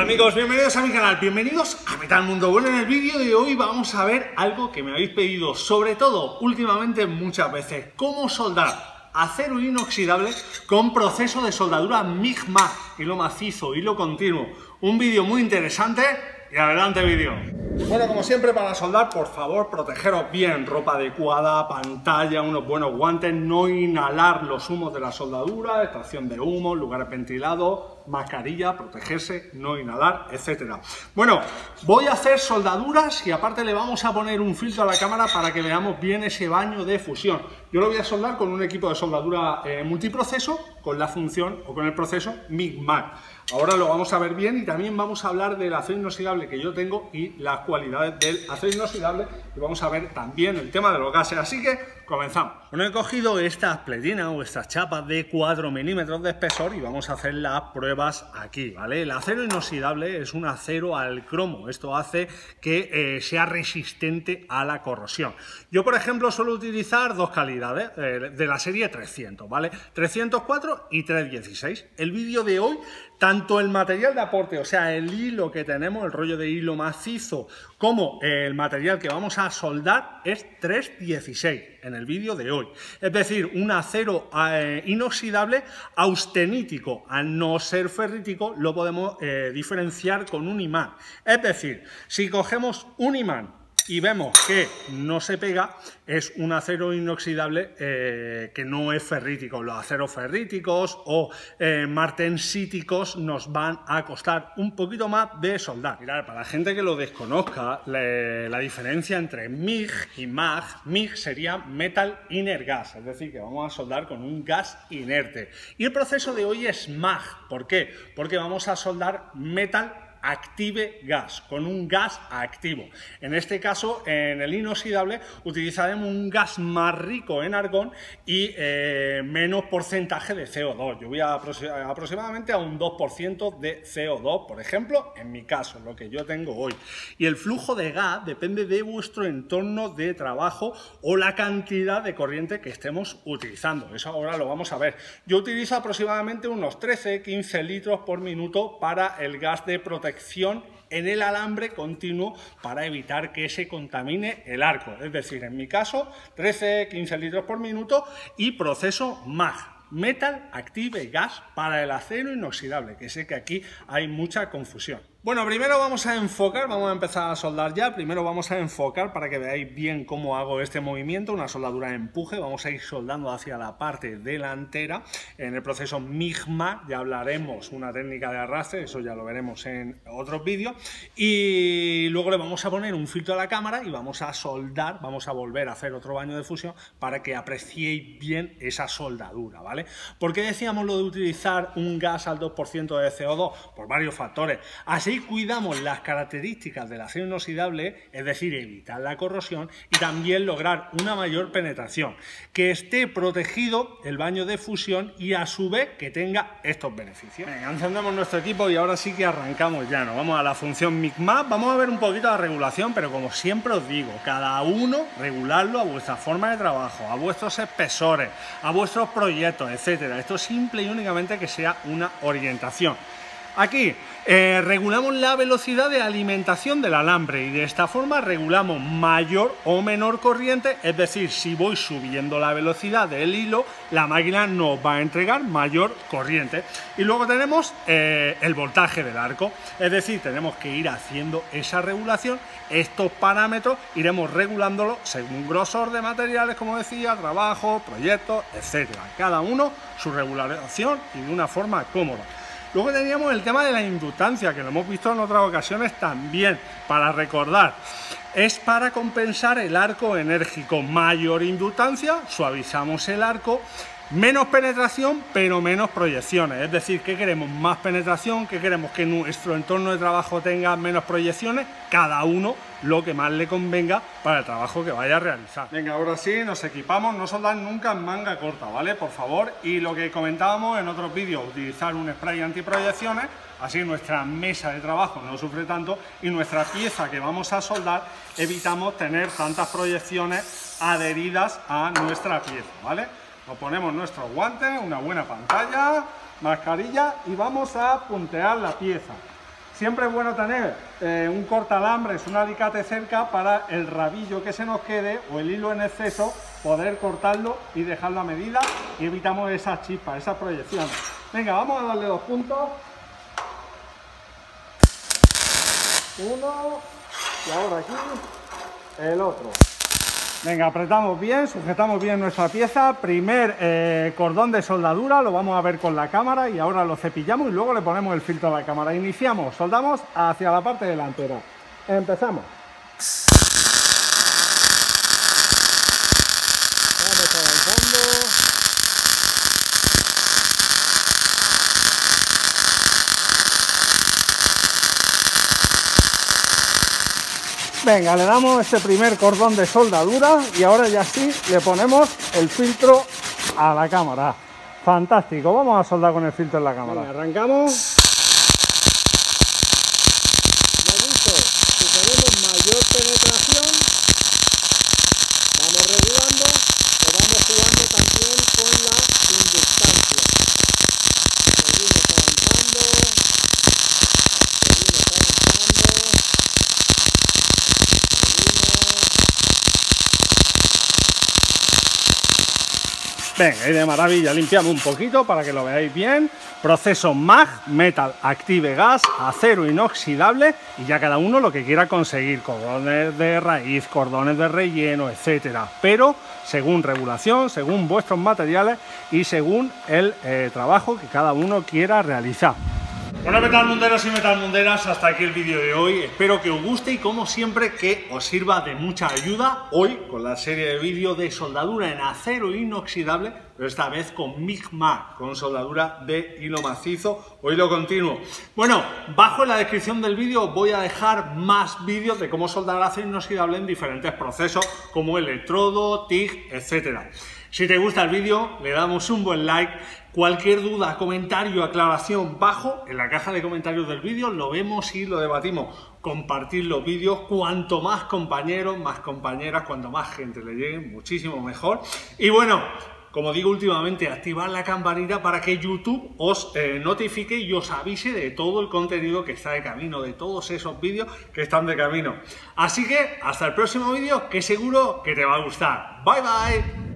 Amigos, bienvenidos a mi canal, bienvenidos a Metal Mundo. Bueno, en el vídeo de hoy vamos a ver algo que me habéis pedido, sobre todo últimamente muchas veces: cómo soldar acero inoxidable con proceso de soldadura MIG-MAG, hilo macizo, hilo continuo. Un vídeo muy interesante y adelante vídeo. Bueno, como siempre, para soldar, por favor, protegeros bien, ropa adecuada, pantalla, unos buenos guantes, no inhalar los humos de la soldadura, extracción de humo, lugares ventilados, mascarilla, protegerse, no inhalar, etcétera. Bueno, voy a hacer soldaduras y aparte le vamos a poner un filtro a la cámara para que veamos bien ese baño de fusión. Yo lo voy a soldar con un equipo de soldadura multiproceso, con la función o con el proceso MIG-MAG. Ahora lo vamos a ver bien y también vamos a hablar del acero inoxidable que yo tengo y las cualidades del acero inoxidable, y vamos a ver también el tema de los gases, así que comenzamos. Bueno, he cogido estas pletinas o estas chapas de 4 milímetros de espesor y vamos a hacer las pruebas aquí, ¿vale? El acero inoxidable es un acero al cromo, esto hace que sea resistente a la corrosión. Yo, por ejemplo, suelo utilizar dos calidades de la serie 300, ¿vale? 304 y 316. El vídeo de hoy, tanto el material de aporte, o sea, el hilo que tenemos, el rollo de hilo macizo, como el material que vamos a soldar es 316 en el vídeo de hoy. Es decir, un acero inoxidable austenítico, al no ser ferrítico, lo podemos diferenciar con un imán. Es decir, si cogemos un imán y vemos que no se pega, es un acero inoxidable que no es ferrítico. Los aceros ferríticos o martensíticos nos van a costar un poquito más de soldar. Mirad, para la gente que lo desconozca, la diferencia entre MIG y MAG: MIG sería Metal Inert Gas, es decir, que vamos a soldar con un gas inerte. Y el proceso de hoy es MAG. ¿Por qué? Porque vamos a soldar Metal Active Gas, con un gas activo. En este caso, en el inoxidable, utilizaremos un gas más rico en argón y menos porcentaje de CO2. Yo voy aproximadamente a un 2% de CO2, por ejemplo, en mi caso, lo que yo tengo hoy. Y el flujo de gas depende de vuestro entorno de trabajo o la cantidad de corriente que estemos utilizando. Eso ahora lo vamos a ver. Yo utilizo aproximadamente unos 13-15 litros por minuto para el gas de protección en el alambre continuo, para evitar que se contamine el arco. Es decir, en mi caso, 13-15 litros por minuto y proceso MAG, Metal Active Gas, para el acero inoxidable, que sé que aquí hay mucha confusión. Bueno, primero vamos a enfocar, vamos a empezar a soldar ya. Primero vamos a enfocar para que veáis bien cómo hago este movimiento, una soldadura de empuje. Vamos a ir soldando hacia la parte delantera. En el proceso MIG-MAG ya hablaremos una técnica de arrastre, eso ya lo veremos en otros vídeos. Y luego le vamos a poner un filtro a la cámara y vamos a soldar, vamos a volver a hacer otro baño de fusión para que apreciéis bien esa soldadura, ¿vale? ¿Por qué decíamos lo de utilizar un gas al 2% de CO2? Por varios factores. Así cuidamos las características del acero inoxidable, es decir, evitar la corrosión y también lograr una mayor penetración, que esté protegido el baño de fusión y a su vez que tenga estos beneficios. Venga, encendemos nuestro equipo y ahora sí que arrancamos ya. Nos vamos a la función MIG-MAG. Vamos a ver un poquito la regulación, pero como siempre os digo, cada uno regularlo a vuestra forma de trabajo, a vuestros espesores, a vuestros proyectos, etcétera. Esto simple y únicamente que sea una orientación. Aquí regulamos la velocidad de alimentación del alambre y de esta forma regulamos mayor o menor corriente, es decir, si voy subiendo la velocidad del hilo, la máquina nos va a entregar mayor corriente. Y luego tenemos el voltaje del arco, es decir, tenemos que ir haciendo esa regulación. Estos parámetros iremos regulándolo según grosor de materiales, como decía, trabajo, proyectos, etcétera. Cada uno su regulación y de una forma cómoda. Luego teníamos el tema de la inductancia, que lo hemos visto en otras ocasiones también. Para recordar, es para compensar el arco enérgico. Mayor inductancia, suavizamos el arco. Menos penetración, pero menos proyecciones. Es decir, ¿qué queremos? Más penetración. ¿Qué queremos? Que nuestro entorno de trabajo tenga menos proyecciones. Cada uno lo que más le convenga para el trabajo que vaya a realizar. Venga, ahora sí, nos equipamos. No soldar nunca en manga corta, ¿vale? Por favor. Y lo que comentábamos en otros vídeos, utilizar un spray antiproyecciones. Así nuestra mesa de trabajo no sufre tanto y nuestra pieza que vamos a soldar evitamos tener tantas proyecciones adheridas a nuestra pieza, ¿vale? Nos ponemos nuestros guantes, una buena pantalla, mascarilla y vamos a puntear la pieza. Siempre es bueno tener un cortalambres, un alicate cerca para el rabillo que se nos quede o el hilo en exceso, poder cortarlo y dejarlo a medida y evitamos esas chispas, esas proyecciones. Venga, vamos a darle 2 puntos. Uno y ahora aquí el otro. Venga, apretamos bien, sujetamos bien nuestra pieza. Primer cordón de soldadura, lo vamos a ver con la cámara y ahora lo cepillamos y luego le ponemos el filtro a la cámara. Iniciamos, soldamos hacia la parte delantera. Empezamos. Vamos avanzando. Venga, le damos este primer cordón de soldadura y ahora ya sí le ponemos el filtro a la cámara. Fantástico, vamos a soldar con el filtro en la cámara. Venga, arrancamos. Me dice, si queremos mayor penetración, vamos regulando o vamos jugando también con la inductancia. Seguimos avanzando. Venga, y de maravilla, limpiamos un poquito para que lo veáis bien. Proceso MAG, Metal Active Gas, acero inoxidable, y ya cada uno lo que quiera conseguir, cordones de raíz, cordones de relleno, etcétera. Pero según regulación, según vuestros materiales y según el trabajo que cada uno quiera realizar. Bueno, metalmunderos y metalmunderas, hasta aquí el vídeo de hoy. Espero que os guste y como siempre que os sirva de mucha ayuda hoy con la serie de vídeos de soldadura en acero inoxidable, pero esta vez con MIG-MAG, con soldadura de hilo macizo o hilo continuo. Bueno, bajo en la descripción del vídeo os voy a dejar más vídeos de cómo soldar acero inoxidable en diferentes procesos como electrodo, TIG, etcétera. Si te gusta el vídeo, le damos un buen like. Cualquier duda, comentario, aclaración, bajo en la caja de comentarios del vídeo, lo vemos y lo debatimos. Compartir los vídeos, cuanto más compañeros, más compañeras, cuanto más gente le llegue, muchísimo mejor. Y bueno, como digo últimamente, activar la campanita para que YouTube os notifique y os avise de todo el contenido que está de camino, de todos esos vídeos que están de camino. Así que hasta el próximo vídeo, que seguro que te va a gustar. Bye bye.